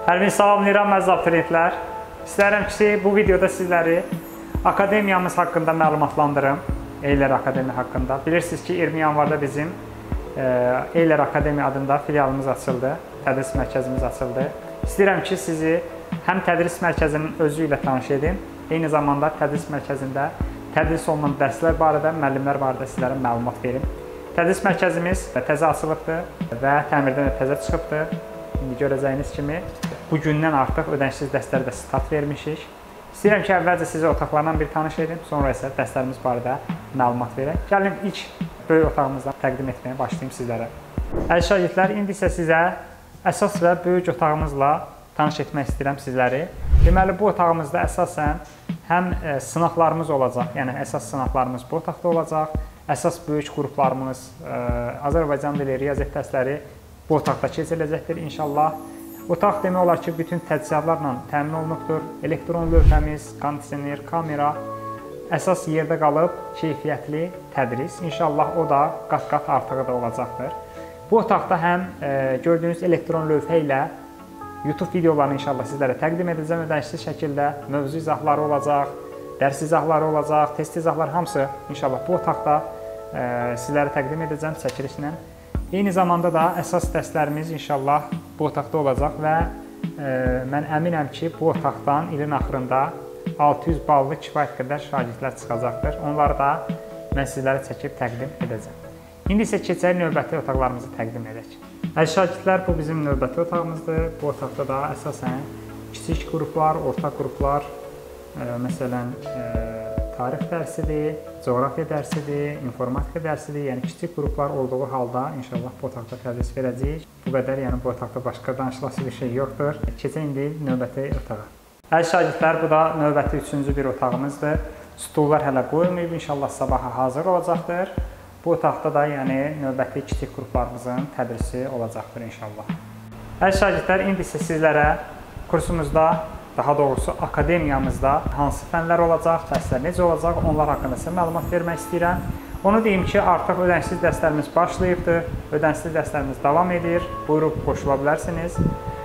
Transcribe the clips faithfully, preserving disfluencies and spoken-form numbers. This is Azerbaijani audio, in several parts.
Hər birini salamlayıram əziz abituriyentlər. İstərəm ki, bu videoda sizləri akademiyamız haqqında məlumatlandırım. Eylər Akademiya haqqında. Bilirsiniz ki, iyirmi yanvarda bizim Eylər Akademiya adında filialımız açıldı. Tədris mərkəzimiz açıldı. İstəyirəm ki, sizi həm tədris mərkəzinin özü ilə tanış edim, eyni zamanda tədris mərkəzində tədris olunan dərslər barədə, müəllimlər barədə sizlərə məlumat verim. Tədris mərkəzimiz təzə açılıbdır və təmirdən təzə çıxıbdır. İndi görəcəyiniz kimi bugündən artıq ödənişsiz dərslərdə start vermişik. İstəyirəm ki, əvvəlcə sizə otaqlarla bir tanış edim, sonra isə dərslərimiz barədə məlumat verək. Gəlin ilk böyük otağımızdan təqdim etməyə başlayayım sizlərə. Əziz şagirdlər, indi isə sizə əsas və böyük otağımızla tanış etmək istəyirəm sizləri. Deməli, bu otağımızda əsasən həm sınaqlarımız olacaq, yəni əsas sınaqlarımız bu otaqda olacaq. Əsas böyük qruplarımız, Azərbaycan dili, riyaziyyat dərsləri bu otaqda keçiriləcəkdir inşallah. Otaq demək olar ki, bütün təchizatlarla təmin olunubdur. Elektron lövhəmiz, kondisioner, kamera, əsas yerdə qalıb keyfiyyətli tədris. İnşallah o da qat-qat artığı da olacaqdır. Bu otaqda həm e, gördüyünüz elektron lövhə ilə YouTube videolarını inşallah sizlərə təqdim edəcəm ödənişsiz şəkildə. Mövzu izahları olacaq, dərs izahları olacaq, test izahları hamısı inşallah bu otaqda e, sizlərə təqdim edəcəm çəkilişlə. Eyni zamanda da əsas dərslərimiz inşallah bu otaqda olacaq və e, mən əminəm ki, bu otaqdan ilin axırında altı yüz ballı kifayət qədər şagirdlər çıxacaqdır. Onları da mən sizlərə çəkib təqdim edəcəm. İndi isə keçək növbəti otaqlarımızı təqdim edək. Əziz şagirdlər, bu bizim növbəti otağımızdır. Bu otaqda da əsasən kiçik qruplar, orta qruplar, e, məsələn, e, tarix dərsidir, coğrafiya dərsidir, informatika dərsidir. Yəni kiçik qruplar olduğu halda inşallah bu otaqda tədris verəcəyik. Bu qədər, yəni bu otaqda başqa danışılası bir şey yoxdur. Keçək indi növbəti otağa. Əziz şagirdlər, bu da növbəti üçüncü bir otağımızdır. Stullar hələ qoyulmayıb, inşallah sabaha hazır olacaqdır. Bu otaqda da yəni növbəti kiçik qruplarımızın tədrisi olacaqdır inşallah. Əziz şagirdlər, indi isə sizlərə kursumuzda, daha doğrusu akademiyamızda hansı fənlər olacaq, dərslər necə olacaq, onlar haqqında sizə məlumat vermək istəyirəm. Onu deyim ki, artıq ödənişsiz dərslərimiz başlayıbdır, ödənişsiz dərslərimiz davam edir, buyurub qoşula bilərsiniz.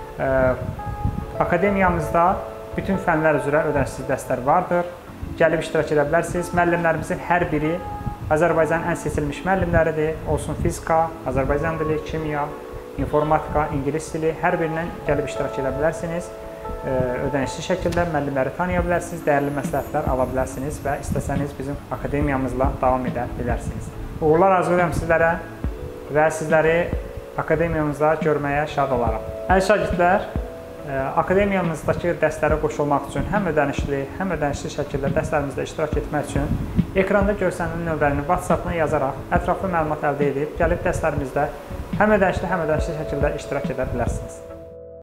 Akademiyamızda bütün fənlər üzrə ödənişsiz dərslər vardır, gəlib iştirak edə bilərsiniz. Müəllimlərimizin hər biri Azərbaycanın ən seçilmiş müəllimləridir, olsun fizika, Azərbaycan dili, kimya, informatika, ingilis dili, hər birindən gəlib iştirak edə bilərsiniz. Ödənişli şəkildə müəllimləri tanıya bilərsiniz, dəyərli məsləhətlər ala bilərsiniz və istəsəniz bizim akademiyamızla davam edə bilərsiniz. Uğurlar arzulayıram sizlərə və sizləri akademiyamızda görməyə şad olaram. Əziz şagirdlər, akademiyamızdakı dərslərə qoşulmaq üçün həm ödənişli, həm ödənişli şəkildə dərslərimizdə iştirak etmək üçün ekranda görsənilən nömrəni WhatsApp-dan yazaraq ətraflı məlumat əldə edib, gəlib dərslərimizdə həm ödənişli, həm ödənişli şəkildə iştirak edə bilərsiniz.